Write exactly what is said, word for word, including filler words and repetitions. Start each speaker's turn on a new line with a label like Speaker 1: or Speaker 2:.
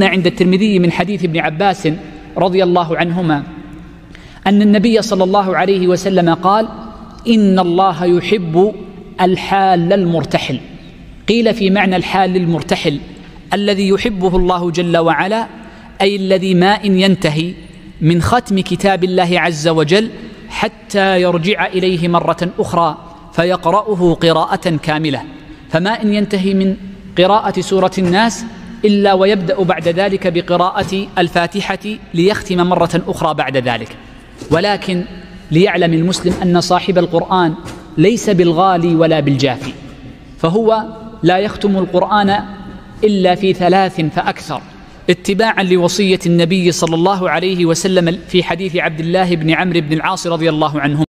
Speaker 1: عند الترمذي من حديث ابن عباس رضي الله عنهما أن النبي صلى الله عليه وسلم قال: إن الله يحب الحال المرتحل. قيل في معنى الحال المرتحل الذي يحبه الله جل وعلا، أي الذي ما إن ينتهي من ختم كتاب الله عز وجل حتى يرجع إليه مرة أخرى فيقرأه قراءة كاملة، فما إن ينتهي من قراءة سورة الناس إلا ويبدأ بعد ذلك بقراءة الفاتحة ليختم مرة أخرى بعد ذلك. ولكن ليعلم المسلم أن صاحب القرآن ليس بالغالي ولا بالجافي، فهو لا يختم القرآن إلا في ثلاث فأكثر، اتباعا لوصية النبي صلى الله عليه وسلم في حديث عبد الله بن عمرو بن العاص رضي الله عنه.